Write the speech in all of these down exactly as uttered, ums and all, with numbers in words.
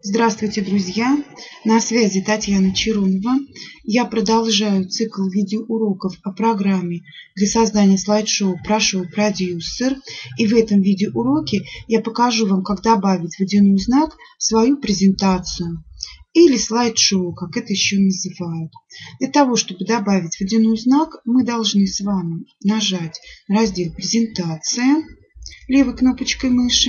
Здравствуйте, друзья! На связи Татьяна Черунова. Я продолжаю цикл видеоуроков о программе для создания слайд-шоу ProShow Producer. И в этом видеоуроке я покажу вам, как добавить водяной знак в свою презентацию или слайд-шоу, как это еще называют. Для того, чтобы добавить водяной знак, мы должны с вами нажать на раздел «Презентация» левой кнопочкой мыши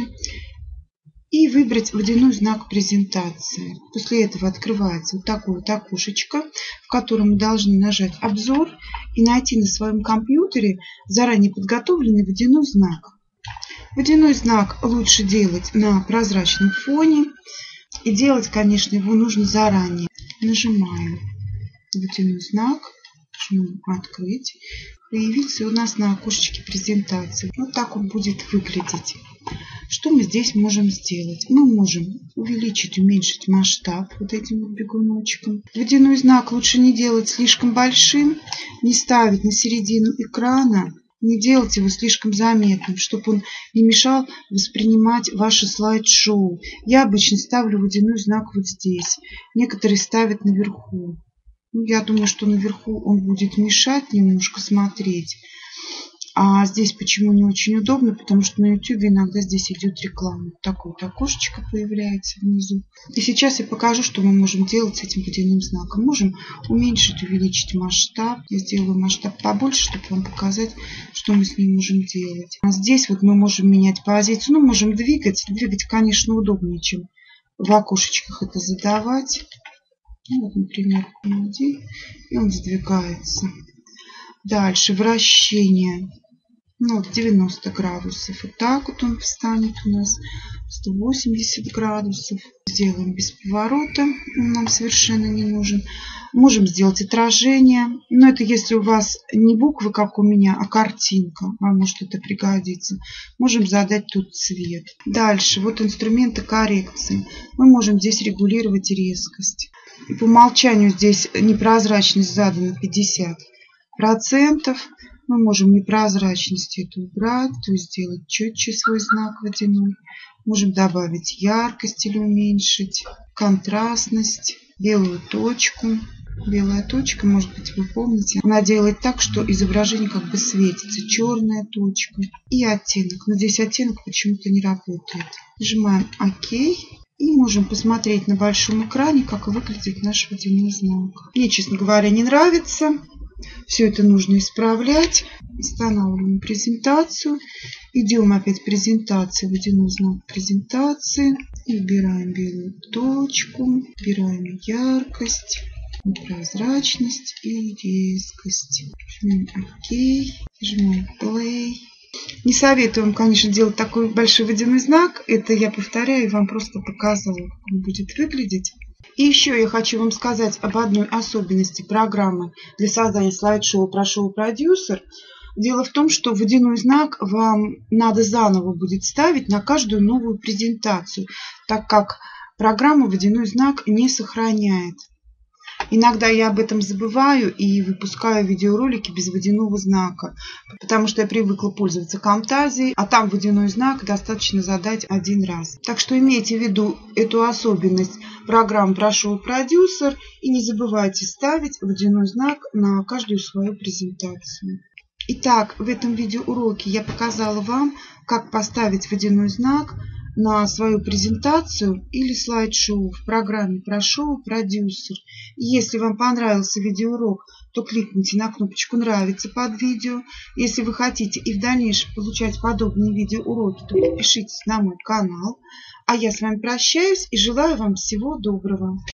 и выбрать водяной знак презентации. После этого открывается вот такое вот окошечко, в котором мы должны нажать «Обзор» и найти на своем компьютере заранее подготовленный водяной знак. Водяной знак лучше делать на прозрачном фоне. И делать, конечно, его нужно заранее. Нажимаем водяной знак, жмем «Открыть». Появился у нас на окошечке презентации. Вот так он будет выглядеть. Что мы здесь можем сделать? Мы можем увеличить, уменьшить масштаб вот этим вот бегуночком. Водяной знак лучше не делать слишком большим, не ставить на середину экрана, не делать его слишком заметным, чтобы он не мешал воспринимать ваше слайд-шоу. Я обычно ставлю водяной знак вот здесь. Некоторые ставят наверху. Я думаю, что наверху он будет мешать немножко смотреть. А здесь почему не очень удобно? Потому что на YouTube иногда здесь идет реклама. Вот такое вот окошечко появляется внизу. И сейчас я покажу, что мы можем делать с этим водяным знаком. Можем уменьшить, увеличить масштаб. Я сделаю масштаб побольше, чтобы вам показать, что мы с ним можем делать. А здесь вот мы можем менять позицию. Ну, можем двигать. Двигать, конечно, удобнее, чем в окошечках это задавать. Ну, вот, например, и он сдвигается. Дальше вращение. Ну, вот девяносто градусов. Вот так вот он встанет у нас. сто восемьдесят градусов. Сделаем без поворота. Он нам совершенно не нужен. Можем сделать отражение. Но это если у вас не буквы, как у меня, а картинка. Вам может это пригодится. Можем задать тут цвет. Дальше. Вот инструменты коррекции. Мы можем здесь регулировать резкость. И по умолчанию здесь непрозрачность задана пятьдесят процентов. Мы можем непрозрачность эту убрать, то есть сделать четче свой знак водяной. Можем добавить яркость или уменьшить, контрастность, белую точку. Белая точка, может быть, вы помните, она делает так, что изображение как бы светится. Черная точка и оттенок. Но здесь оттенок почему-то не работает. Нажимаем ОК. И можем посмотреть на большом экране, как выглядит наш водяной знак. Мне, честно говоря, не нравится. Все это нужно исправлять. Устанавливаем презентацию. Идем опять в презентацию. Водяной знак презентации. И выбираем белую точку. Выбираем яркость, прозрачность и резкость. Жмем ОК. Жмем Play. Не советую вам, конечно, делать такой большой водяной знак. Это я повторяю, вам просто показывала, как он будет выглядеть. И еще я хочу вам сказать об одной особенности программы для создания слайд-шоу ProShow Producer. Дело в том, что водяной знак вам надо заново будет ставить на каждую новую презентацию, так как программа водяной знак не сохраняет. Иногда я об этом забываю и выпускаю видеоролики без водяного знака, потому что я привыкла пользоваться Camtasia, а там водяной знак достаточно задать один раз. Так что имейте в виду эту особенность программы ProShow Producer и не забывайте ставить водяной знак на каждую свою презентацию. Итак, в этом видеоуроке я показала вам, как поставить водяной знак на свою презентацию или слайд-шоу в программе ProShow Producer. Если вам понравился видеоурок, то кликните на кнопочку «Нравится» под видео. Если вы хотите и в дальнейшем получать подобные видеоуроки, то подпишитесь на мой канал. А я с вами прощаюсь и желаю вам всего доброго.